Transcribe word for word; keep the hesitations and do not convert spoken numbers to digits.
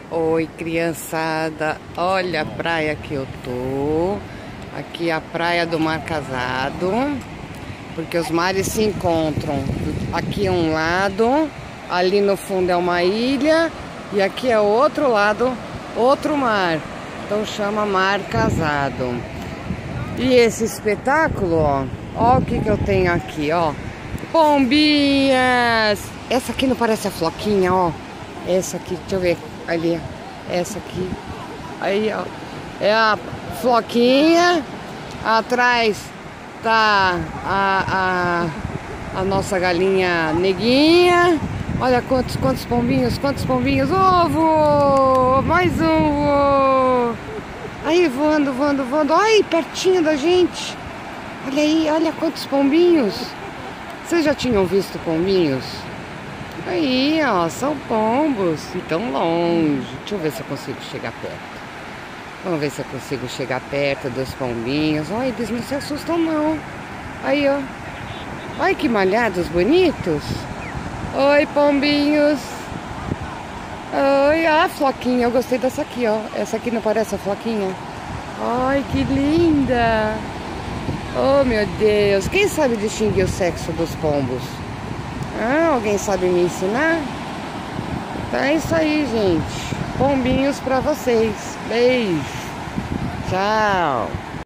Oi, criançada, olha a praia que eu tô. Aqui é a praia do Mar Casado, porque os mares se encontram. Aqui é um lado, ali no fundo é uma ilha e aqui é o outro lado, outro mar. Então chama Mar Casado. E esse espetáculo, ó, ó o que que eu tenho aqui, ó. Pombinhas! Essa aqui não parece a Floquinha, ó. Essa aqui, deixa eu ver, ali, essa aqui. Aí, ó, é a Floquinha. Atrás tá a, a, a nossa galinha Neguinha. Olha quantos, quantos pombinhos, quantos pombinhos. Ovo! Mais um ovo! Aí, voando, voando, voando. Ai, pertinho da gente. Olha aí, olha quantos pombinhos. Vocês já tinham visto pombinhos? Aí, ó, são pombos. E tão longe. Deixa eu ver se eu consigo chegar perto. Vamos ver se eu consigo chegar perto dos pombinhos. Ai, eles não se assustam, não. Aí, ó. Ai, que malhados bonitos. Oi, pombinhos. Oi, a Floquinha. Eu gostei dessa aqui, ó. Essa aqui não parece a Floquinha? Ai, que linda. Oh, meu Deus. Quem sabe distinguir o sexo dos pombos? Ah, alguém sabe me ensinar? Então é isso aí, gente. Pombinhos pra vocês. Beijo. Tchau.